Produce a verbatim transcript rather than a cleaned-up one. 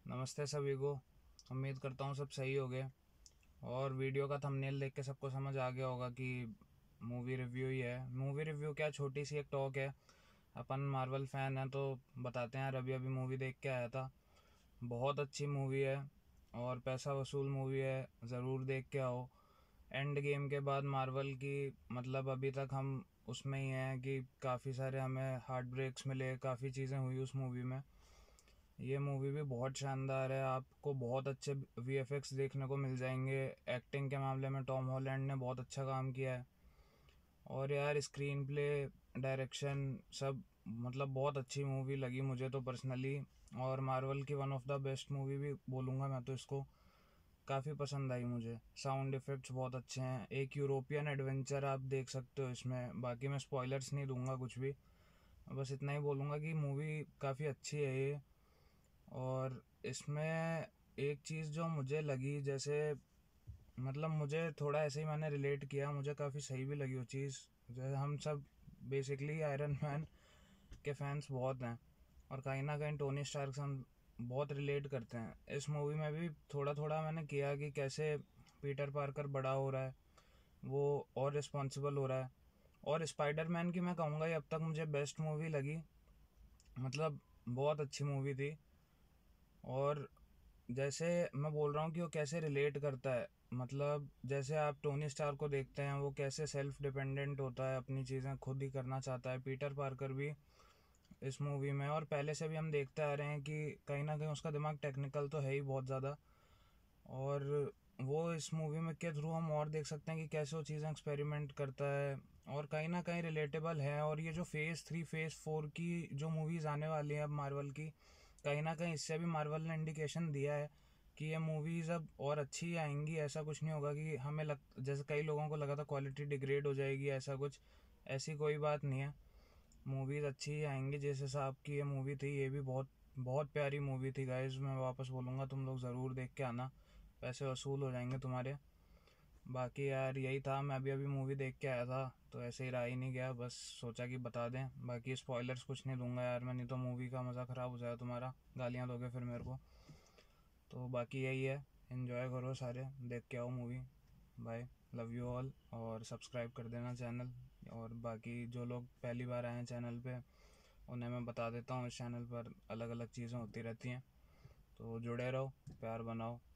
नमस्ते सभी को। उम्मीद करता हूँ सब सही हो गए। और वीडियो का थंबनेल देख के सबको समझ आ गया होगा कि मूवी रिव्यू ही है। मूवी रिव्यू क्या, छोटी सी एक टॉक है। अपन मार्वल फ़ैन हैं तो बताते हैं यार, अभी अभी मूवी देख के आया था। बहुत अच्छी मूवी है और पैसा वसूल मूवी है, ज़रूर देख के आओ। एंड गेम के बाद मार्वल की, मतलब अभी तक हम उसमें ही हैं कि काफ़ी सारे हमें हार्ट ब्रेक्स मिले, काफ़ी चीज़ें हुई उस मूवी में। ये मूवी भी बहुत शानदार है, आपको बहुत अच्छे वीएफएक्स देखने को मिल जाएंगे। एक्टिंग के मामले में टॉम हॉलैंड ने बहुत अच्छा काम किया है। और यार स्क्रीन प्ले, डायरेक्शन, सब मतलब बहुत अच्छी मूवी लगी मुझे तो पर्सनली। और मार्वल की one of the best movie भी बोलूँगा मैं तो इसको। काफ़ी पसंद आई मुझे। साउंड इफ़ेक्ट्स बहुत अच्छे हैं। एक यूरोपियन एडवेंचर आप देख सकते हो इसमें। बाकी मैं स्पॉयलर्स नहीं दूंगा कुछ भी, बस इतना ही बोलूँगा कि मूवी काफ़ी अच्छी है ये। और इसमें एक चीज़ जो मुझे लगी, जैसे मतलब मुझे थोड़ा ऐसे ही मैंने रिलेट किया, मुझे काफ़ी सही भी लगी वो चीज़। जैसे हम सब बेसिकली आयरन मैन के फैंस बहुत हैं और कहीं ना कहीं टोनी स्टार्क से हम बहुत रिलेट करते हैं। इस मूवी में भी थोड़ा थोड़ा मैंने किया कि कैसे पीटर पार्कर बड़ा हो रहा है, वो और रिस्पॉन्सिबल हो रहा है। और स्पाइडरमैन की मैं कहूँगा ये अब तक मुझे बेस्ट मूवी लगी। मतलब बहुत अच्छी मूवी थी। और जैसे मैं बोल रहा हूँ कि वो कैसे रिलेट करता है, मतलब जैसे आप टोनी स्टार को देखते हैं, वो कैसे सेल्फ डिपेंडेंट होता है, अपनी चीज़ें खुद ही करना चाहता है। पीटर पार्कर भी इस मूवी में, और पहले से भी हम देखते आ रहे हैं कि कहीं ना कहीं उसका दिमाग टेक्निकल तो है ही बहुत ज़्यादा। और वो इस मूवी में के थ्रू हम और देख सकते हैं कि कैसे वो चीज़ें एक्सपेरिमेंट करता है और कहीं ना कहीं रिलेटेबल है। और ये जो फेज़ थ्री फेज़ फोर की जो मूवीज़ आने वाली हैं अब मार्वल की, कहीं ना कहीं इससे भी मार्वल ने इंडिकेशन दिया है कि ये मूवीज़ अब और अच्छी आएंगी। ऐसा कुछ नहीं होगा कि हमें लग, जैसे कई लोगों को लगा था क्वालिटी डिग्रेड हो जाएगी, ऐसा कुछ, ऐसी कोई बात नहीं है। मूवीज़ अच्छी ही आएंगी। जिस हिसाब की ये मूवी थी, ये भी बहुत बहुत प्यारी मूवी थी गाइज। मैं वापस बोलूँगा, तुम लोग ज़रूर देख के आना, पैसे वसूल हो जाएंगे तुम्हारे। बाकी यार यही था, मैं अभी अभी मूवी देख के आया था तो ऐसे ही रहा ही नहीं गया, बस सोचा कि बता दें। बाकी स्पॉयलर्स कुछ नहीं दूंगा यार मैं, नहीं तो मूवी का मज़ा ख़राब हो जाएगा तुम्हारा, गालियाँ दोगे फिर मेरे को। तो बाकी यही है, इन्जॉय करो सारे, देख के आओ movie. Bye, love you all, और सब्सक्राइब कर देना चैनल। और बाकी जो लोग पहली बार आए हैं चैनल पे, उन्हें मैं बता देता हूँ इस चैनल पर अलग अलग चीज़ें होती रहती हैं, तो जुड़े रहो, प्यार बनाओ।